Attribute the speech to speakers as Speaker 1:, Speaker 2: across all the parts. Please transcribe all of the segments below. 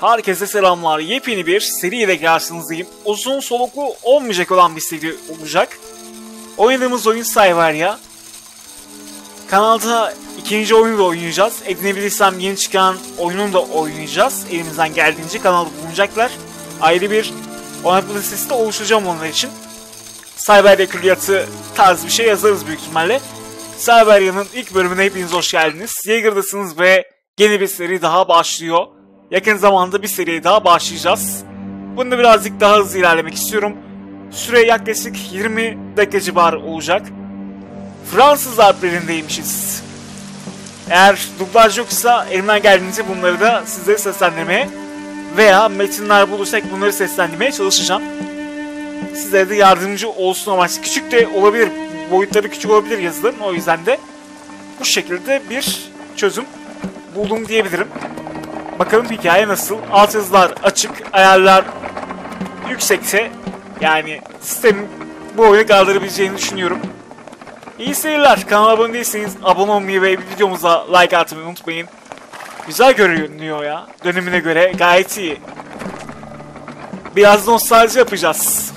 Speaker 1: Herkese selamlar. Yepyeni bir seriyle karşınızdayım. Uzun soluklu olmayacak olan bir seri olacak. Oynadığımız oyun Cyberia. Kanalda ikinci oyunu da oynayacağız. Edinebilirsem yeni çıkan oyununu da oynayacağız. Elimizden geldiğince kanalda bulunacaklar. Ayrı bir oynatma listesi de oluşturacağım onlar için. Cyberia külliyatı tarzı bir şey yazarız büyük ihtimalle. Cyberia'nın ilk bölümüne hepiniz hoş geldiniz. Jaeger'dasınız ve yeni bir seri daha başlıyor. Yakın zamanda bir seriye daha başlayacağız. Bunda birazcık daha hızlı ilerlemek istiyorum. Süre yaklaşık 20 dakika civarı olacak. Fransız harflerindeymişiz. Eğer dublaj yoksa elimden geldiğince bunları da sizlere seslendirmeye veya metinler bulursak bunları seslendirmeye çalışacağım. Sizlere de yardımcı olsun amaçlı. Küçük de olabilir, boyutları küçük olabilir yazıların. O yüzden de bu şekilde bir çözüm buldum diyebilirim. Bakalım hikaye nasıl? Alt yazılar açık, ayarlar yüksekse, yani sistemin bu oyunu kaldırabileceğini düşünüyorum. İyi seyirler. Kanala abone değilseniz abone olmayı ve videomuza like atmayı unutmayın. Güzel görünüyor ya. Dönemine göre gayet iyi. Biraz nostalji yapacağız.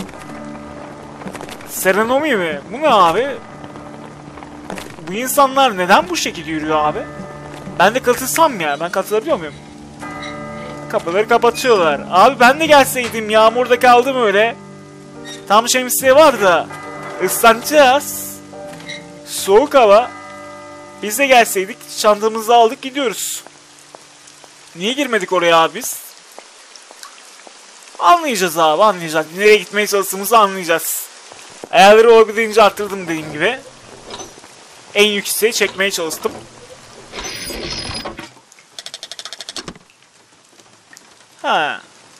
Speaker 1: Serenomi mi? Bu ne abi? Bu insanlar neden bu şekilde yürüyor abi? Ben de katılsam ya. Ben katılabiliyor muyum? Kapıları kapatıyorlar. Abi ben de gelseydim. Yağmurda kaldım öyle. Tam şemsiye var da ıslanacağız. Soğuk hava. Biz de gelseydik. Çantamızı aldık gidiyoruz. Niye girmedik oraya abi biz? Anlayacağız abi, anlayacağız. Nereye gitmeye çalıştığımızı anlayacağız. Ayarları olabildiğince arttırdım dediğim gibi. En yükseğe çekmeye çalıştım. Ha.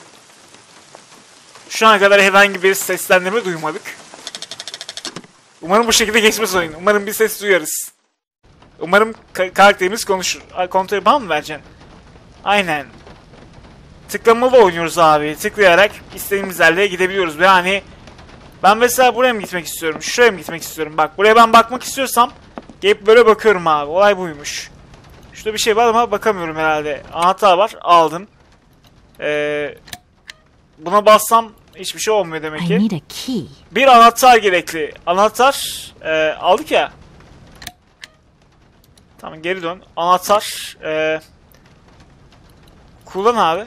Speaker 1: Şu ana kadar herhangi bir seslendirme duymadık. Umarım bu şekilde geçmez oyun. Umarım bir ses duyarız. Umarım karakterimiz konuşur. Kontrolü bana mı vereceksin? Aynen. Tıklamalı oynuyoruz abi. Tıklayarak istediğimiz yerlere gidebiliyoruz. Yani ben mesela buraya mı gitmek istiyorum? Şuraya mı gitmek istiyorum? Bak buraya ben bakmak istiyorsam gelip böyle bakıyorum abi. Olay buymuş. Şurada bir şey var ama bakamıyorum herhalde. Anahtar var. Aldım. Buna bassam hiçbir şey olmuyor demek ki. Bir anahtar gerekli. Anahtar aldık ya. Tamam geri dön. Anahtar kullan abi.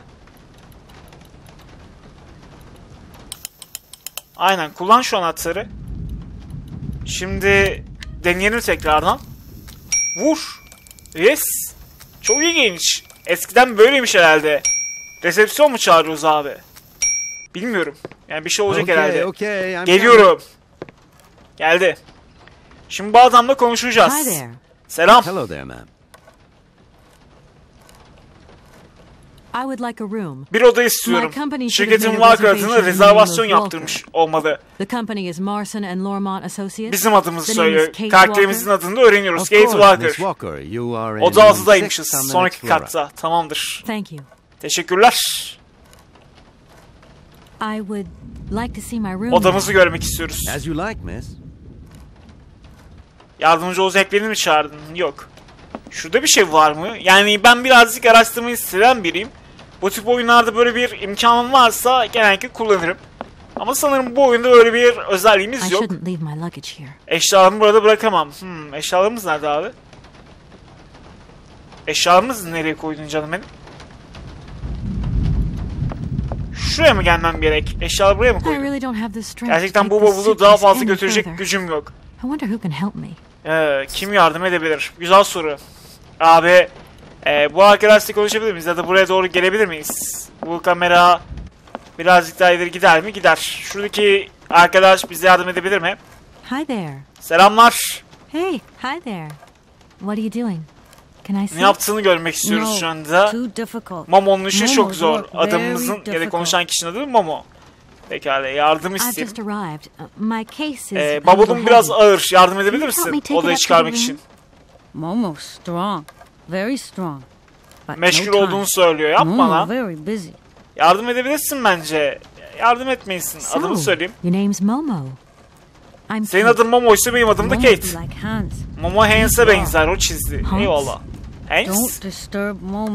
Speaker 1: Aynen kullan şu anahtarı. Şimdi deneyelim tekrardan. Vur. Yes. Çok ilginç. Eskiden böyleymiş herhalde. Resepsiyon mu çağırıyoruz abi? Bilmiyorum. Yani bir şey olacak herhalde. Geliyorum. Geldi. Şimdi bu adamla konuşacağız. Selam.
Speaker 2: Hello there, ma'am.
Speaker 3: I would like a room.
Speaker 1: Bir oda istiyorum. Şirketin Walker adına rezervasyon yaptırmış olmalı.
Speaker 3: The company is Marson and Lormont Associates.
Speaker 1: Bizim adımızı söylüyor. Karakterimizin adını da öğreniyoruz. Kate Walker. Oda 6'daymışız. Sonraki katta. Tamamdır.
Speaker 3: Thank you.
Speaker 1: Teşekkürler.
Speaker 3: I would like to see my room.
Speaker 1: Odamızı görmek istiyoruz.
Speaker 2: As you like, miss.
Speaker 1: Yardımcı olacak birini mi çağırdın? Yok. Şurada bir şey var mı? Yani ben birazcık araştırmayı isteyen biriyim. Bu tip oyunlarda böyle bir imkanım varsa genellikle kullanırım. Ama sanırım bu oyunda öyle bir özelliğimiz yok. Eşyalarımı burada bırakamam. Eşyalarımız nerede abi? Eşyalarımızı nereye koydun canım benim? Şuraya mı gelmem gerek? Eşyaları buraya mı koydun? Gerçekten bu bavulu daha fazla götürecek gücüm yok. Kim yardım edebilir? Güzel soru. Abi bu arkadaşla konuşabilir miyiz? Ya da buraya doğru gelebilir miyiz? Bu kamera birazcık daha ileri gider mi? Gider. Şuradaki arkadaş bize yardım edebilir mi?
Speaker 3: Hi there.
Speaker 1: Selamlar.
Speaker 3: Hey, hi there. What are you doing? Can I see?
Speaker 1: Ne yaptığını görmek istiyoruz şu anda. Momo'nun işi çok zor. Adamımızın ya da konuşan kişinin adı Momo. Pekala yardım isteyeyim. Bavulum biraz ağır. Yardım edebilir misin? Odayı çıkarmak için.
Speaker 4: Momo strong. Very strong.
Speaker 1: Meşgul olduğunu söylüyor. Yapma lan. Yardım edebilirsin bence. Yardım etmeysin. Adımı söyleyeyim. Senin adın Momo ise benim adım da Kate. Momo Hans'e benzer. O çizdi. Eyvallah. Hans?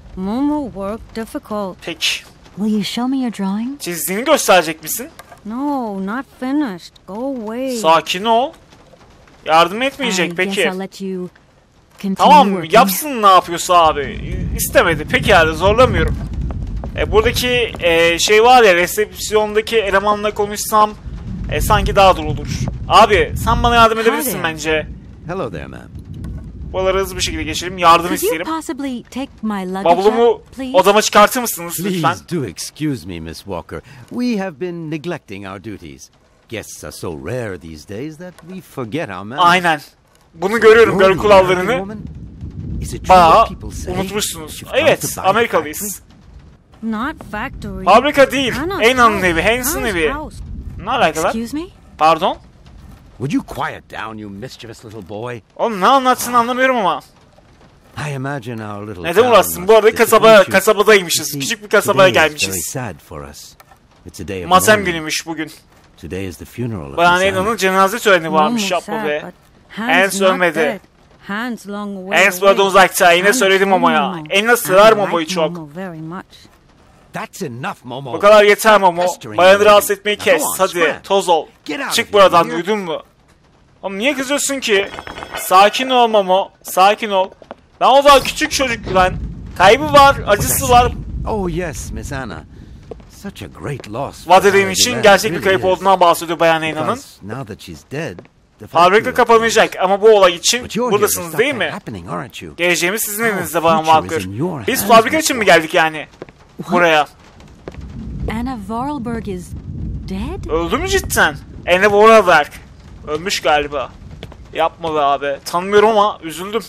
Speaker 4: Momo work difficult.
Speaker 1: Peki.
Speaker 3: Will you show me your drawing?
Speaker 1: Çizdiğini gösterecek misin?
Speaker 4: No, not finished. Go away.
Speaker 1: Sakin ol. Yardım etmeyecek
Speaker 3: I guess
Speaker 1: peki.
Speaker 3: I'll let you continue
Speaker 1: Tamam
Speaker 3: working.
Speaker 1: yapsın ne yapıyorsa abi. İstemedi. Peki yani zorlamıyorum. Buradaki şey var ya, resepsiyondaki elemanla konuşsam sanki daha doğru olur. Abi sen bana yardım edebilirsin
Speaker 3: Hadi.
Speaker 1: bence.
Speaker 2: Hello there, ma'am.
Speaker 1: Buraları hızlı bir şekilde geçelim. Yardım
Speaker 3: Could you
Speaker 1: isterim.
Speaker 3: possibly take my luggage
Speaker 1: Bavulumu
Speaker 3: up, please?
Speaker 1: odama çıkartır mısınız lütfen?
Speaker 2: Please do excuse me, Miss Walker. We have been neglecting our duties. Guests are so rare these days that we forget our manners.
Speaker 1: Aynen. Bunu görüyorum,
Speaker 2: You're
Speaker 1: göl
Speaker 2: the
Speaker 1: kurallarını.
Speaker 2: American woman? Is it true
Speaker 1: Bayağı
Speaker 2: what people say?
Speaker 1: unutmuşsunuz.
Speaker 2: You've come
Speaker 1: Evet,
Speaker 2: to buy a
Speaker 1: Amerikalıyız.
Speaker 2: factory?
Speaker 4: Not factory.
Speaker 1: Fabrika değil.
Speaker 4: Hannah's
Speaker 1: Ayna'nın
Speaker 4: house.
Speaker 1: evi, Hanson
Speaker 4: Hannah's
Speaker 1: evi.
Speaker 4: house.
Speaker 1: Ne alakalar?
Speaker 3: Excuse me?
Speaker 1: Pardon?
Speaker 2: Would you quiet down, you mischievous little boy?
Speaker 1: Oğlum ne anlatsın anlamıyorum ama.
Speaker 2: I imagine our little
Speaker 1: Neden
Speaker 2: town
Speaker 1: uğraşsın?
Speaker 2: must
Speaker 1: Bu arada
Speaker 2: disappoint you.
Speaker 1: kasabadaymışız.
Speaker 2: You see,
Speaker 1: Küçük bir kasabaya
Speaker 2: today is very
Speaker 1: gelmişiz.
Speaker 2: sad for us. It's a day of
Speaker 1: Matem
Speaker 2: mourning.
Speaker 1: günüymüş bugün.
Speaker 2: Today is the funeral of
Speaker 1: Bayan
Speaker 2: Miss
Speaker 1: Ayna'nın
Speaker 2: Anna.
Speaker 1: cenaze töreni varmış,
Speaker 4: Momo
Speaker 1: yapma
Speaker 4: sad,
Speaker 1: be.
Speaker 4: but
Speaker 1: Hans
Speaker 4: Hans not
Speaker 1: ölmedi.
Speaker 4: dead. Hans long way
Speaker 1: Hans burada
Speaker 4: away.
Speaker 1: uzakta. Yine
Speaker 4: Hans
Speaker 1: söyledim
Speaker 4: told
Speaker 1: Momo'ya.
Speaker 4: Momo.
Speaker 1: Enna sever
Speaker 4: I
Speaker 1: Momo'yu
Speaker 4: like
Speaker 1: çok.
Speaker 4: Momo very much.
Speaker 2: That's enough, Momo.
Speaker 1: Bu kadar yeter Momo. Bayanı rahatsız etmeyi
Speaker 2: Now go
Speaker 1: kes.
Speaker 2: on,
Speaker 1: Hadi
Speaker 2: scram.
Speaker 1: toz ol.
Speaker 2: Get out
Speaker 1: Çık
Speaker 2: of
Speaker 1: buradan,
Speaker 2: here.
Speaker 1: duydun mu? Oğlum niye kızıyorsun ki? Sakin ol Momo. Sakin ol. Ben o daha küçük çocuk lan. Kaybı var, acısı var.
Speaker 2: Oh yes, Miss Anna. Such a great loss. for
Speaker 1: Vaderin
Speaker 2: our
Speaker 1: için
Speaker 2: Gillette,
Speaker 1: gerçek bir
Speaker 2: really
Speaker 1: kayıp
Speaker 2: is.
Speaker 1: olduğundan bahsediyor Bayan Ayna'nın.
Speaker 2: Because now that she's dead, the
Speaker 1: Fabrika
Speaker 2: factory
Speaker 1: kapanacak ama bu olay için
Speaker 2: But you're here to
Speaker 1: buradasınız
Speaker 2: stop
Speaker 1: değil
Speaker 2: that
Speaker 1: mi?
Speaker 2: happening, aren't you?
Speaker 1: Geleceğimiz sizin elinizde
Speaker 2: Our
Speaker 1: Bayan
Speaker 2: future
Speaker 1: Walker.
Speaker 2: is in your
Speaker 1: Biz
Speaker 2: hands,
Speaker 1: fabrika
Speaker 2: Miss
Speaker 1: için mi
Speaker 2: Walker.
Speaker 1: geldik yani? Buraya.
Speaker 3: Anna Vorarlberg is dead?
Speaker 1: Öldü mü cidden? Anne Vorarlberg. Ölmüş galiba. Yapma be abi. Tanımıyorum ama üzüldüm.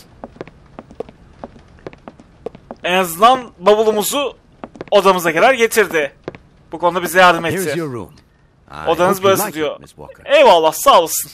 Speaker 1: En azından bavulumuzu odamıza kadar getirdi. Bu konuda bize yardım
Speaker 2: Here's
Speaker 1: etti.
Speaker 2: your room. I
Speaker 1: Odanız
Speaker 2: hope you
Speaker 1: burası
Speaker 2: like
Speaker 1: diyor.
Speaker 2: it, Miss Walker.
Speaker 1: Eyvallah, sağ olasın.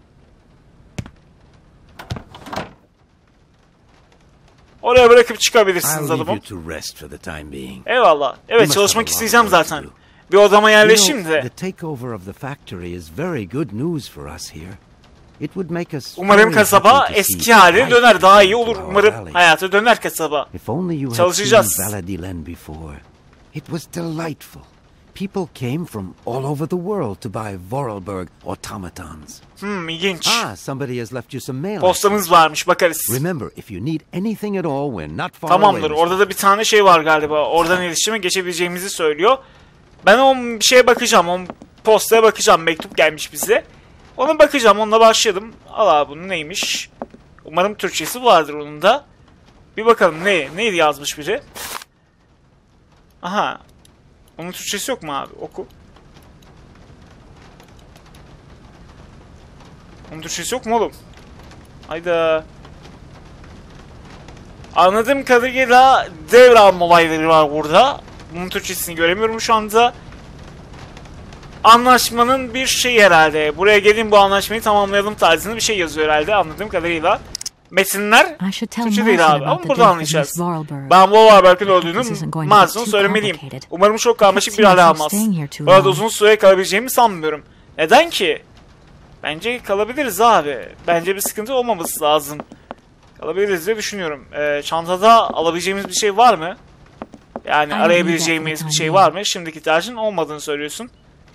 Speaker 1: Oraya bırakıp çıkabilirsiniz
Speaker 2: I'll leave
Speaker 1: adamım.
Speaker 2: you to rest for the time being.
Speaker 1: Eyvallah.
Speaker 2: You
Speaker 1: Evet,
Speaker 2: must
Speaker 1: çalışmak
Speaker 2: have a lot
Speaker 1: isteyeceğim
Speaker 2: of work to
Speaker 1: zaten.
Speaker 2: do.
Speaker 1: Bir odama
Speaker 2: You
Speaker 1: yerleşeyim
Speaker 2: know,
Speaker 1: de.
Speaker 2: the takeover of the factory is very good news for us here. It would make us
Speaker 1: Umarım
Speaker 2: very
Speaker 1: kasaba
Speaker 2: happy to
Speaker 1: eski
Speaker 2: see
Speaker 1: haline
Speaker 2: life
Speaker 1: döner. Daha iyi olur.
Speaker 2: in our
Speaker 1: Umarım
Speaker 2: valley.
Speaker 1: hayata döner kasaba.
Speaker 2: If only you had
Speaker 1: Çalışacağız.
Speaker 2: seen Valadilen before. It was delightful. People came from all over the world to buy Vorarlberg automatons.
Speaker 1: İlginç.
Speaker 2: Somebody has left you some mail.
Speaker 1: Postamız varmış, bakarız.
Speaker 2: Remember, if you need anything at all, we're not far
Speaker 1: Tamamdır.
Speaker 2: away.
Speaker 1: Orada da bir tane şey var galiba. Oradan iletişime geçebileceğimizi söylüyor. Ben o şeye bakacağım. O postaya bakacağım. Mektup gelmiş bize. Ona bakacağım. Onunla başladım. Al abi, bunun neymiş? Umarım Türkçesi vardır onun da. Bir bakalım neydi yazmış biri. Aha. Onun Türkçesi yok mu abi? Oku. Onun Türkçesi yok mu oğlum? Hayda. Anladığım kadarıyla devralma olayları var burada. Bunun Türkçesini göremiyorum şu anda. Anlaşmanın bir şeyi herhalde. Buraya gelin, bu anlaşmayı tamamlayalım tarzında bir şey yazıyor herhalde anladığım kadarıyla. Metinler
Speaker 3: I should tell
Speaker 1: Türkçe değil
Speaker 3: Marston
Speaker 1: abi ama
Speaker 3: about the
Speaker 1: burada
Speaker 3: death of
Speaker 1: anlayacağız.
Speaker 3: Miss Vorarlberg.
Speaker 1: Ben Vorarlberg'in
Speaker 3: This
Speaker 1: öldüğünü
Speaker 3: isn't going to get
Speaker 1: Marston'a
Speaker 3: too
Speaker 1: söylemeliyim.
Speaker 3: complicated.
Speaker 1: Umarım çok karmaşık bir
Speaker 3: Can't
Speaker 1: hale
Speaker 3: see
Speaker 1: almaz.
Speaker 3: myself staying here too
Speaker 1: Burada
Speaker 3: long.
Speaker 1: uzun süre kalabileceğimi sanmıyorum. Neden ki? Bence kalabiliriz abi. Bence bir sıkıntı olmaması lazım. Kalabiliriz diye düşünüyorum. Çantada alabileceğimiz bir şey var mı? Yani
Speaker 3: Aynen,
Speaker 1: arayabileceğimiz bir şey var mı? Şimdiki tercihin olmadığını söylüyorsun.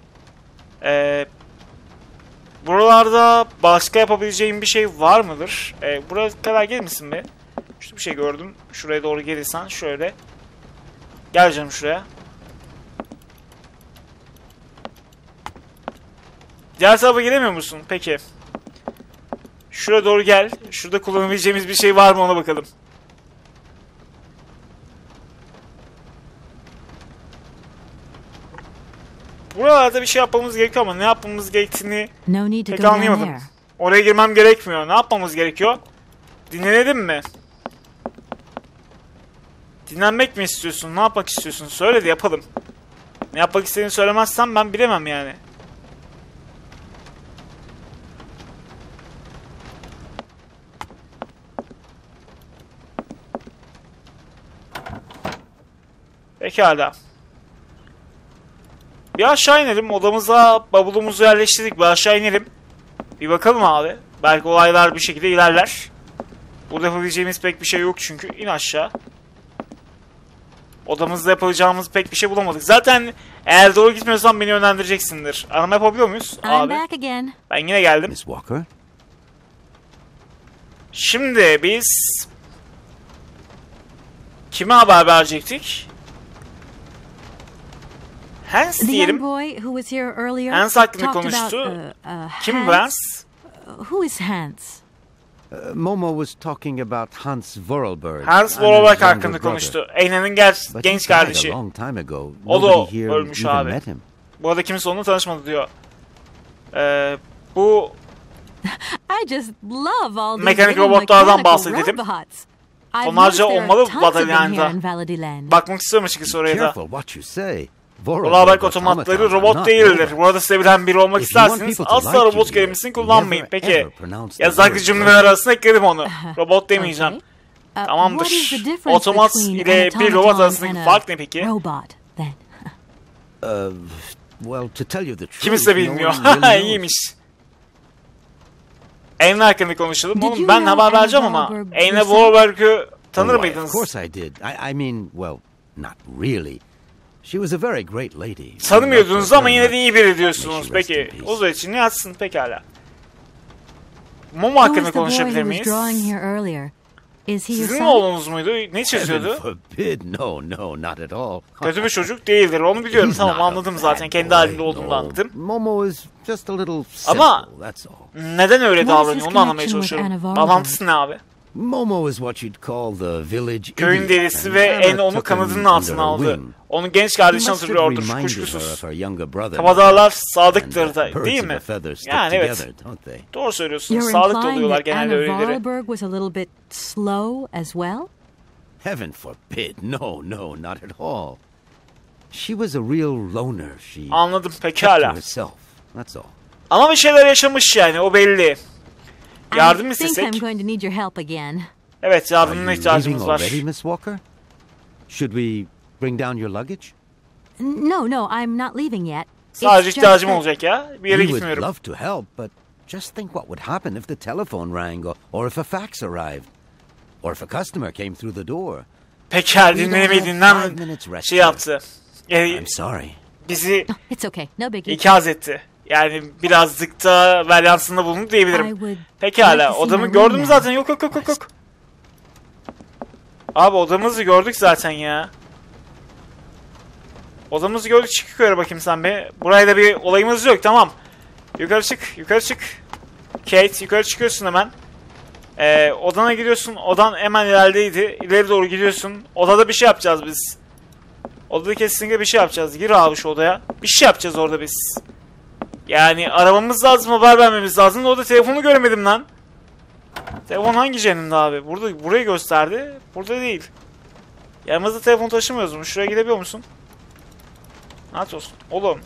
Speaker 1: Buralarda başka yapabileceğim bir şey var mıdır? Buraya kadar gelir misin be? Şurada bir şey gördüm. Şuraya doğru gelirsen şöyle. Gel canım şuraya. Diğer tarafa gelemiyor musun? Peki. Şuraya doğru gel. Şurada kullanabileceğimiz bir şey var mı ona bakalım. Buralarda bir şey yapmamız gerekiyor ama ne yapmamız gerektiğini
Speaker 3: No need to
Speaker 1: pek
Speaker 3: go down
Speaker 1: anlayamadım.
Speaker 3: there.
Speaker 1: Oraya girmem gerekmiyor. Ne yapmamız gerekiyor? Dinlenelim mi? Dinlenmek mi istiyorsun? Ne yapmak istiyorsun? Söyle de yapalım. Ne yapmak istediğini söylemezsen ben bilemem yani. Pekala. Bir aşağı inelim. Odamıza bavulumuzu yerleştirdik. Bir aşağı inelim. Bir bakalım abi. Belki olaylar bir şekilde ilerler. Burada yapabileceğimiz pek bir şey yok çünkü. İn aşağı. Odamızda yapacağımız pek bir şey bulamadık. Zaten eğer doğru gitmiyorsan beni yönlendireceksindir. Arama yapabiliyor muyuz?
Speaker 3: I'm
Speaker 1: Abi.
Speaker 3: back again.
Speaker 1: Ben yine geldim.
Speaker 2: Miss Walker?
Speaker 1: Şimdi biz... Kime haber verecektik? Hans
Speaker 3: The young
Speaker 1: diyelim.
Speaker 3: boy who was here earlier
Speaker 1: Hans hakkında
Speaker 3: talked about,
Speaker 1: konuştu. Kim
Speaker 3: Hans.
Speaker 1: bu Hans?
Speaker 3: Who is Hans?
Speaker 2: Momo was talking about Hans Vorarlberg.
Speaker 1: Hans
Speaker 2: and his
Speaker 1: Vorarlberg
Speaker 2: younger
Speaker 1: hakkında
Speaker 2: brother.
Speaker 1: konuştu. Ayna'nın
Speaker 2: But
Speaker 1: genç
Speaker 2: he died
Speaker 1: kardeşi.
Speaker 2: a long time ago.
Speaker 1: O da
Speaker 2: Nobody here
Speaker 1: ölmüş
Speaker 2: even
Speaker 1: abi.
Speaker 2: met him.
Speaker 1: Bu arada kimse onunla tanışmadı diyor. Bu
Speaker 3: I just love all these
Speaker 1: Mekanik
Speaker 3: little
Speaker 1: robotlardan
Speaker 3: mechanical
Speaker 1: bahsedelim.
Speaker 3: robots. I've
Speaker 1: Tonlarca
Speaker 3: noticed there
Speaker 1: olmalı
Speaker 3: are
Speaker 1: bu
Speaker 3: tons of them
Speaker 1: bataryanda.
Speaker 3: here in Valley.
Speaker 1: bakmak istiyorum açıkçası oraya da.
Speaker 2: Careful what you say.
Speaker 1: Vorarlberg otomatları robot değildir. Burada sevilen biri olmak isterseniz asla robot kelimesini kullanmayın. Peki yazdaki cümleler arasında ekledim onu. Robot demeyeceğim. Tamamdır. Otomat ile bir robot arasındaki fark ne peki?
Speaker 3: Robot then.
Speaker 2: Well, to tell you the truth,
Speaker 1: Kimse bilmiyor.
Speaker 2: no one really knows.
Speaker 1: İyiymiş. Aynı hakkında konuşalım.
Speaker 3: Did
Speaker 1: Oğlum
Speaker 3: you
Speaker 1: ben
Speaker 3: know
Speaker 1: haber vereceğim
Speaker 3: Anna
Speaker 1: ama.
Speaker 3: Vorarlberg
Speaker 1: Aynı
Speaker 3: yourself?
Speaker 1: Vorarlberg'ü tanır
Speaker 2: Oh, why,
Speaker 1: mıydınız?
Speaker 2: Of course I did. I mean, well, not really. She was a very great lady.
Speaker 1: Tanımıyordunuz ama yine de iyi biri
Speaker 2: May
Speaker 1: diyorsunuz.
Speaker 2: she rest
Speaker 1: Peki
Speaker 2: in peace.
Speaker 1: o zaman için ne yatsın pekala. Momo
Speaker 3: Who
Speaker 1: hakkında
Speaker 3: was the boy
Speaker 1: konuşabilir
Speaker 3: who was
Speaker 1: miyiz?
Speaker 3: drawing here earlier? Is he your
Speaker 1: Sizin
Speaker 3: son?
Speaker 1: oğlunuz muydu? Ne
Speaker 2: Heaven
Speaker 1: çiziyordu?
Speaker 2: forbid. No, not at all.
Speaker 1: Kötü bir çocuk değildir. Onu biliyorum.
Speaker 2: He's
Speaker 1: Tamam
Speaker 2: not a
Speaker 1: anladım
Speaker 2: bad
Speaker 1: zaten. Kendi
Speaker 2: boy.
Speaker 1: halinde olduğunu
Speaker 2: No,
Speaker 1: anladım.
Speaker 2: Momo is just a little
Speaker 1: Ama-
Speaker 2: simple, that's all.
Speaker 1: Neden öyle
Speaker 3: What is
Speaker 1: davranıyor?
Speaker 3: his
Speaker 1: Onu anlamaya
Speaker 3: connection with
Speaker 1: çalışıyorum.
Speaker 3: Anna Vorarlberg?
Speaker 1: Bağlantısı ne abi?
Speaker 2: Momo is what you'd call the village
Speaker 1: Köyün
Speaker 2: idiot,
Speaker 1: delisi
Speaker 2: and
Speaker 1: ve
Speaker 2: Anna
Speaker 1: en onu
Speaker 2: took him
Speaker 1: kanadının
Speaker 2: under
Speaker 1: altına
Speaker 2: her
Speaker 1: aldı.
Speaker 2: wing.
Speaker 1: Onun genç
Speaker 2: He
Speaker 1: kardeşini
Speaker 2: must have
Speaker 1: hatırlıyordur.
Speaker 2: reminded her
Speaker 1: Kuşkusuz.
Speaker 2: of her younger brother.
Speaker 1: Kabadağlar sadıktır
Speaker 2: And,
Speaker 1: da
Speaker 2: birds
Speaker 1: değil
Speaker 2: of
Speaker 1: mi?
Speaker 2: a feather stick
Speaker 1: Yani evet.
Speaker 2: together, don't they?
Speaker 1: Doğru söylüyorsunuz.
Speaker 3: You're
Speaker 1: Sadık
Speaker 3: implying
Speaker 1: oluyorlar
Speaker 3: that
Speaker 1: genelde
Speaker 3: Anna
Speaker 1: öyleleri.
Speaker 3: Vorarlberg was a little bit slow as well?
Speaker 2: Heaven forbid. No, not at all. She was a real loner. She
Speaker 1: Anladım
Speaker 2: kept to
Speaker 1: pekala.
Speaker 2: herself. That's all.
Speaker 1: Ama bir şeyler yaşamış yani o belli. Yardım
Speaker 3: I think
Speaker 1: istesek.
Speaker 3: I'm going to need your help again.
Speaker 1: Evet
Speaker 2: Are
Speaker 1: yardımına
Speaker 2: you leaving
Speaker 1: ihtiyacımız var.
Speaker 2: already, Miss Walker? Should we bring down your luggage?
Speaker 3: No, I'm not leaving yet.
Speaker 1: Sadece
Speaker 3: It's just
Speaker 1: ihtiyacım
Speaker 3: that-
Speaker 1: olacak ya. Bir yere
Speaker 2: We would
Speaker 1: gitmiyorum.
Speaker 2: love to help, but just think what would happen if the telephone rang or if a fax arrived or if a customer came through the door.
Speaker 1: Pekala
Speaker 2: We don't
Speaker 1: dinlemeyi
Speaker 2: have
Speaker 1: dinlen
Speaker 2: 5 minutes rest
Speaker 1: şey yaptı.
Speaker 2: I'm sorry.
Speaker 1: Bizi
Speaker 3: It's okay, no biggie.
Speaker 1: ikaz etti. Yani birazcık da varyansında bulundu
Speaker 3: I
Speaker 1: diyebilirim.
Speaker 3: would like
Speaker 1: Pekala
Speaker 3: to see
Speaker 1: odamı
Speaker 3: my
Speaker 1: gördüm
Speaker 3: room
Speaker 1: zaten.
Speaker 3: now.
Speaker 1: Yok. Abi odamızı gördük zaten ya. Odamızı gördük, çık yukarı bakayım sen be. Burayla bir olayımız yok, tamam. Yukarı çık. Kate yukarı çıkıyorsun hemen. Odana gidiyorsun. Odan hemen ilerideydi. İleri doğru gidiyorsun. Odada bir şey yapacağız biz. Odada kesinlikle bir şey yapacağız. Gir abi şu odaya. Bir şey yapacağız orada biz. Yani aramamız lazım, haber vermemiz lazım. Orada telefonu göremedim lan. Telefon hangi cennimde abi? Burayı gösterdi. Burada değil. Yanımızda telefon taşımıyoruz mu? Şuraya gidebiliyor musun? Ne yapıyorsun? Oğlum.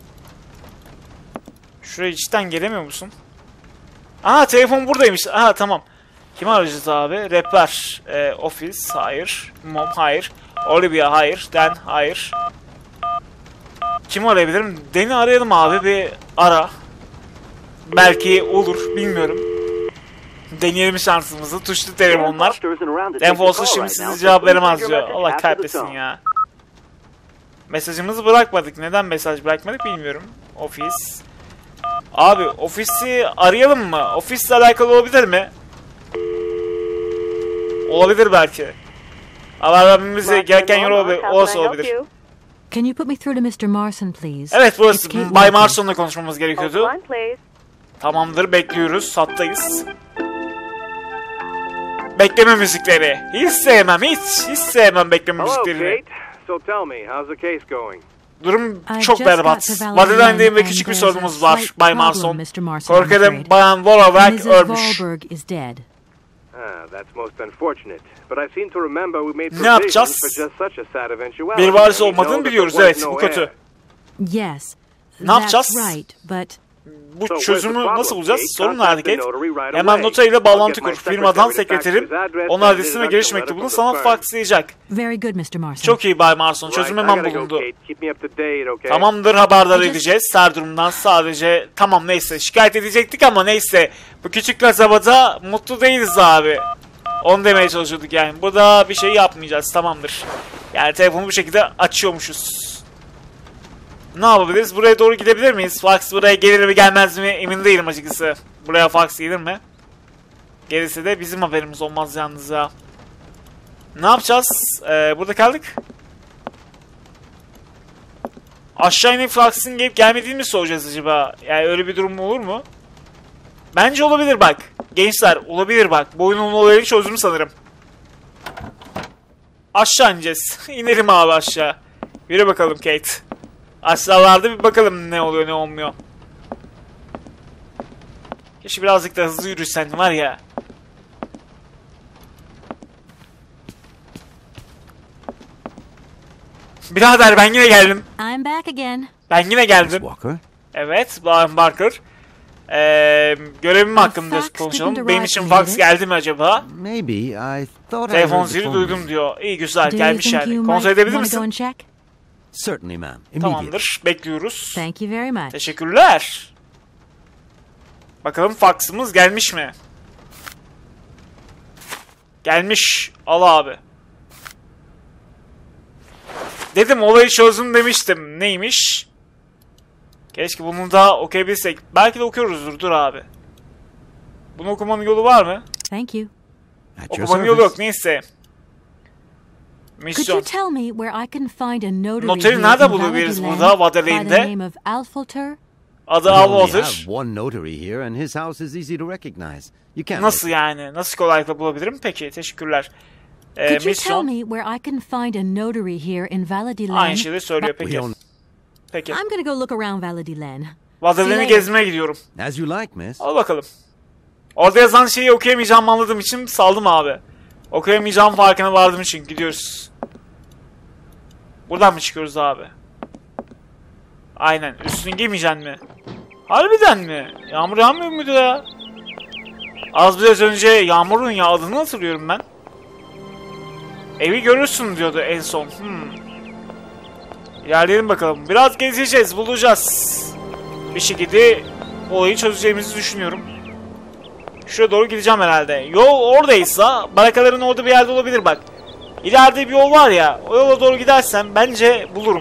Speaker 1: Şuraya cidden gelemiyor musun? Aha telefon buradaymış. Aha tamam. Kimi arayacağız abi? Rehber. Office. Hayır. Mom. Hayır. Olivia. Hayır. Dan. Hayır. Kimi arayabilirim? Dan'i arayalım abi. Bir ara. Belki olur. Bilmiyorum. Deneyelim şansımızı. Tuşlu telefonlar. Enfosu şimdi size cevap veremez diyor. Allah kahretsin ya. Mesajımızı bırakmadık. Neden mesaj bırakmadık bilmiyorum. Ofis. Abi ofisi arayalım mı? Ofisle alakalı olabilir mi? Olabilir belki. Haber vermemize gereken yer olabilir.
Speaker 3: Can you put me through to Mr. Marson, please?
Speaker 1: Evet burası.
Speaker 3: It's Kate
Speaker 1: Bay
Speaker 3: Wilson.
Speaker 1: Marson'la konuşmamız gerekiyordu. Tamamdır bekliyoruz. Hattayız. Bekleme müzikleri. Hiç sevmem. Hiç sevmem bekleme
Speaker 5: Hello,
Speaker 1: müziklerini.
Speaker 5: Kate. So tell me, how's the case going?
Speaker 1: Durum
Speaker 3: I
Speaker 1: çok
Speaker 3: just got
Speaker 1: berbat.
Speaker 3: to Valley
Speaker 1: Vadeline'deyim ve
Speaker 3: Lane
Speaker 1: küçük bir
Speaker 3: and there's
Speaker 1: sorunumuz
Speaker 3: a
Speaker 1: var
Speaker 3: slight
Speaker 1: Bay
Speaker 3: problem,
Speaker 1: Marson.
Speaker 3: Mr. Marson, I'm
Speaker 1: Korkarım
Speaker 3: afraid.
Speaker 1: Bayan Vorarlberg
Speaker 3: Mrs.
Speaker 1: ölmüş.
Speaker 3: Vorarlberg is dead.
Speaker 5: That's most unfortunate. But I seem to remember we made
Speaker 1: Ne yapacağız?
Speaker 5: provisions for just such a sad eventuality.
Speaker 1: Bir varisi
Speaker 5: And we know
Speaker 1: olmadığını
Speaker 5: that
Speaker 1: biliyoruz.
Speaker 5: there was
Speaker 1: Evet
Speaker 5: no
Speaker 1: bu kötü.
Speaker 5: heir.
Speaker 3: Yes.
Speaker 1: Ne yapacağız?
Speaker 3: That's right, but
Speaker 1: Bu çözümü nasıl bulacağız? Sorun nerede Kate? Hemen notayla bağlantı kur. Firmadan sekreterim onun adresine ve giriş mektubunu sana fakslayacak.
Speaker 3: very good, Mr. Marson.
Speaker 1: Çok iyi Bay Marson. Çözüm
Speaker 5: Right, I
Speaker 1: hemen
Speaker 5: gotta go,
Speaker 1: bulundu.
Speaker 5: Kate. Keep me up to date, okay?
Speaker 1: Tamamdır haberdar
Speaker 3: Just-
Speaker 1: edeceğiz. Her durumdan sadece tamam neyse şikayet edecektik ama neyse. Bu küçük kasabada mutlu değiliz abi. Onu demeye çalışıyorduk yani. Burada bir şey yapmayacağız tamamdır. Yani telefonu bu şekilde açıyormuşuz. Ne yapabiliriz? Buraya doğru gidebilir miyiz? Fox buraya gelir mi gelmez mi emin değilim açıkçası. Buraya Fox gelir mi? Gelirse de bizim haberimiz olmaz yalnız ya. Ne yapacağız? Burada kaldık. Aşağı inip Fox'ın gelip gelmediğini mi soracağız acaba? Yani öyle bir durum olur mu? Bence olabilir bak. Gençler olabilir bak. Bu oyunun olayını çözdüm sanırım. Aşağı ineceğiz. İnelim abi aşağı. Yürü bakalım Kate. Aşağılarda bir bakalım ne oluyor ne olmuyor. Keşke birazcık da hızlı yürüsen var ya. Birader ben yine geldim.
Speaker 3: I'm back again.
Speaker 1: Ben yine geldim.
Speaker 2: Walker?
Speaker 1: Evet, Brian Barker. Görevim hakkında konuşalım. Benim için fax geldi mi acaba?
Speaker 2: Maybe. I thought
Speaker 1: Telefon
Speaker 2: I heard the
Speaker 1: zili
Speaker 2: phone
Speaker 1: duydum
Speaker 2: ring.
Speaker 1: diyor. İyi güzel
Speaker 3: Do you
Speaker 1: gelmiş
Speaker 3: think
Speaker 1: yani.
Speaker 3: you
Speaker 1: Kontrol
Speaker 3: might
Speaker 1: edebilir
Speaker 3: want to go and
Speaker 1: misin?
Speaker 3: check?
Speaker 2: Certainly, ma'am. Immediately.
Speaker 1: Tamamdır. Bekliyoruz.
Speaker 3: Thank you very much.
Speaker 1: Teşekkürler. Bakalım faksımız gelmiş mi? Gelmiş. Al abi. Dedim olayı çözdüm demiştim. Neymiş? Keşke bunu da okuyabilsek. Belki de okuyoruzdur. Dur abi. Bunu okumanın yolu var mı?
Speaker 3: Thank you.
Speaker 2: At your
Speaker 1: Okumanın yolu yok.
Speaker 2: service.
Speaker 1: Neyse.
Speaker 3: Could
Speaker 1: Misyon.
Speaker 3: you tell me where I can find a notary
Speaker 1: Noteri
Speaker 3: here
Speaker 1: nerede
Speaker 3: in
Speaker 1: bulabiliriz
Speaker 3: Valley
Speaker 1: burada,
Speaker 3: Land
Speaker 1: Vadeline'de?
Speaker 3: by the name of Alfalter?
Speaker 1: Adı
Speaker 2: We only
Speaker 1: Alwater.
Speaker 2: have one notary here, and his house is easy to recognize. You can't.
Speaker 1: Nasıl yani? Nasıl kolaylıkla bulabilirim? Peki, teşekkürler.
Speaker 3: Could you tell
Speaker 1: Misyon.
Speaker 3: me where I can find a notary here in Valley
Speaker 1: Aynı şeyleri söylüyor
Speaker 2: We
Speaker 1: peki.
Speaker 2: don't.
Speaker 1: Peki.
Speaker 3: I'm gonna go look around Valley Land.
Speaker 1: Vadeline'i gezmeye gidiyorum.
Speaker 2: As you like, miss.
Speaker 1: Al bakalım. Orada yazan şeyi okuyamayacağımı anladığım için saldım abi. Okuyamayacağım farkına vardığım için gidiyoruz. Buradan mı çıkıyoruz abi? Aynen. Üstünü giymeyeceksin mi? Harbiden mi? Yağmur yağmıyor muydu ya? Az biraz önce Yağmur'un yağdığını hatırlıyorum ben. Evi görürsün diyordu en son. İlerleyelim bakalım. Biraz gezeceğiz, bulacağız. Bir şekilde olayı çözeceğimizi düşünüyorum. Şuraya doğru gideceğim herhalde. Yol oradaysa barakaların orada bir yerde olabilir bak. İleride bir yol var ya, o yola doğru gidersem bence bulurum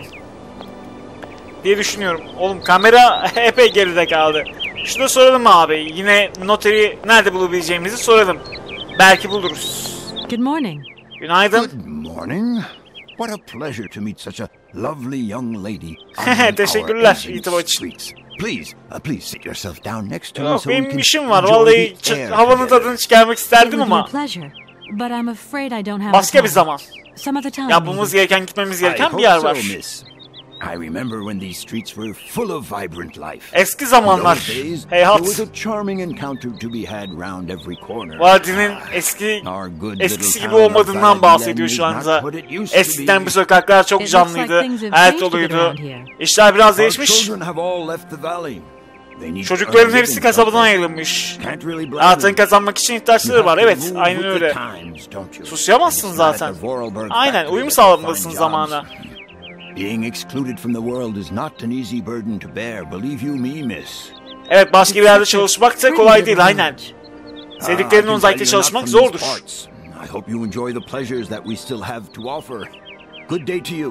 Speaker 1: diye düşünüyorum. Oğlum kamera epey geride kaldı. Şunu soralım abi. Yine noteri nerede bulabileceğimizi soralım. Belki buluruz.
Speaker 3: Good morning.
Speaker 1: Günaydın.
Speaker 6: Good morning. What a pleasure to meet such a lovely young lady on
Speaker 1: Teşekkürler
Speaker 6: our ancient
Speaker 1: itibar için.
Speaker 6: streets. Please sit yourself down next to me
Speaker 1: Yok,
Speaker 6: so we
Speaker 1: benim
Speaker 6: can
Speaker 1: işim var.
Speaker 6: enjoy
Speaker 1: Vallahi
Speaker 6: the air
Speaker 1: havanın
Speaker 6: together.
Speaker 1: tadını çıkarmak
Speaker 3: It
Speaker 1: isterdim
Speaker 3: would be a
Speaker 1: ama
Speaker 3: pleasure, but I'm afraid I don't have
Speaker 1: başka
Speaker 3: the
Speaker 1: bir
Speaker 3: time.
Speaker 1: zaman.
Speaker 3: Some other time.
Speaker 1: Yapmamız
Speaker 3: maybe.
Speaker 1: gereken, gitmemiz
Speaker 6: I
Speaker 1: gereken
Speaker 6: hope
Speaker 1: bir yer
Speaker 6: so,
Speaker 1: var.
Speaker 6: miss. I remember when these streets were full of vibrant life.
Speaker 1: Eski
Speaker 6: In
Speaker 1: zamanlar.
Speaker 6: those days,
Speaker 1: Heyhat.
Speaker 6: there was a charming encounter to be had round every corner.
Speaker 1: Vadinin eski
Speaker 6: Our good
Speaker 1: eskisi
Speaker 6: little
Speaker 1: gibi
Speaker 6: town of
Speaker 1: olmadığından
Speaker 6: Valley
Speaker 1: bahsediyor
Speaker 6: Land
Speaker 1: şu
Speaker 6: is not
Speaker 1: anda.
Speaker 6: what it used to
Speaker 1: Eskiden
Speaker 6: be.
Speaker 1: bu sokaklar çok
Speaker 3: It looks like
Speaker 1: canlıydı,
Speaker 3: things have
Speaker 1: hayat
Speaker 3: changed a bit
Speaker 1: doluydu.
Speaker 3: around here.
Speaker 1: İşler biraz
Speaker 6: Our
Speaker 1: değişmiş.
Speaker 6: children have all left the valley. They need
Speaker 1: Çocukların
Speaker 6: to earn a
Speaker 1: hepsi
Speaker 6: living
Speaker 1: kasabadan
Speaker 6: someplace.
Speaker 1: ayrılmış.
Speaker 6: Can't really blame
Speaker 1: Hayatını
Speaker 6: them.
Speaker 1: kazanmak için ihtiyaçları var. Evet, aynen öyle. Susuyamazsın zaten. Aynen, uyum sağlamalısın zamana.
Speaker 6: Being excluded from the world is not an easy burden to bear, believe you me, miss.
Speaker 1: Evet, başka bir yerde çalışmak da kolay değil, aynen. Sevdiklerinden uzakta çalışmak zordur.
Speaker 6: I hope you enjoy the pleasures that we still have to offer. Good day to you.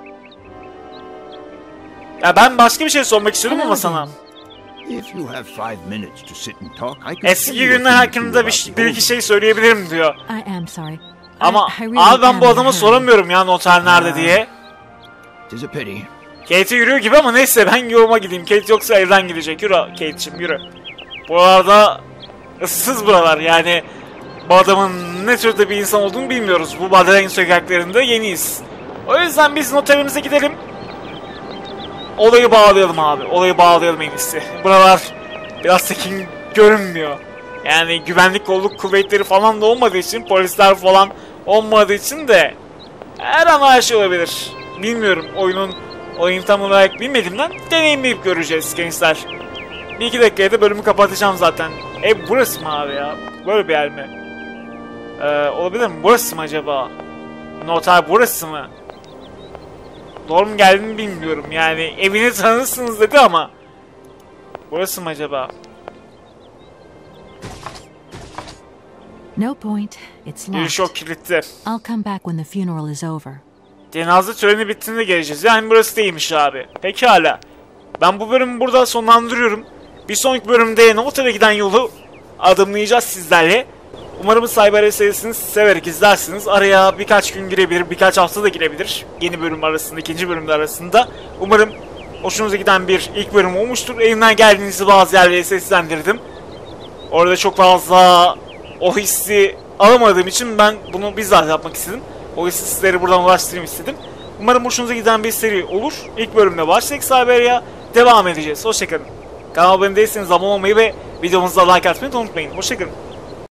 Speaker 1: Ya ben başka bir şey sormak istiyordum ama sana.
Speaker 6: If you have 5 minutes to sit and talk, I can
Speaker 1: Eski
Speaker 6: tell you a
Speaker 1: günler
Speaker 6: thing or
Speaker 1: hakkında
Speaker 6: two about the
Speaker 1: bir
Speaker 6: old
Speaker 1: iki şey söyleyebilirim diyor.
Speaker 3: I am sorry.
Speaker 1: Ama
Speaker 3: I really
Speaker 1: abi ben
Speaker 3: am
Speaker 1: bu
Speaker 3: in a
Speaker 1: adama
Speaker 3: hurry.
Speaker 1: soramıyorum ya noter nerede diye.
Speaker 6: Tis a pity.
Speaker 1: Kate yürüyor gibi ama neyse ben yoluma gideyim. Kate yoksa evden gidecek. Yürü Kate'cim yürü. Buralarda ıssız buralar yani. Bu adamın ne türde bir insan olduğunu bilmiyoruz. Bu Badalayan sokaklarında yeniyiz. O yüzden biz noterimize gidelim. Olayı bağlayalım abi. Olayı bağlayalım en iyisi. Buralar biraz tekin görünmüyor. Yani güvenlik kolluk kuvvetleri falan da olmadığı için, polisler falan olmadığı için de her an her şey olabilir. Bilmiyorum, oyun tam olarak bilmediğimden deneyimleyip göreceğiz gençler. Bir iki dakikaya da bölümü kapatacağım zaten. Burası mı abi ya? Böyle bir yer mi? Olabilir mi? Burası mı acaba? Noter burası mı? Doğru mu geldiğini bilmiyorum. Yani evini tanırsınız dedi ama burası mı acaba?
Speaker 3: No point. It's
Speaker 1: Giriş
Speaker 3: locked.
Speaker 1: yok, kilitli.
Speaker 3: I'll come back when the funeral is over.
Speaker 1: Cenaze töreni bittiğinde geleceğiz. Yani burası değilmiş abi. Pekala. Ben bu bölümü burada sonlandırıyorum. Bir sonraki bölümde Novotel'e giden yolu adımlayacağız sizlerle. Umarım Cyber serisini severek izlersiniz. Araya birkaç gün girebilir, birkaç hafta da girebilir. Yeni bölüm arasında, ikinci bölümler arasında. Umarım hoşunuza giden bir ilk bölüm olmuştur. Elimden geldiğinizde bazı yerleri seslendirdim. Orada çok fazla o hissi alamadığım için ben bunu bizzat yapmak istedim. O hissi sizlere buradan ulaştırayım istedim. Umarım hoşunuza giden bir seri olur. İlk bölümde başladık Cyber'ya. Devam edeceğiz. Hoşçakalın. Kanalıma abone değilseniz abone olmayı ve videomuza like atmayı unutmayın. Hoşçakalın.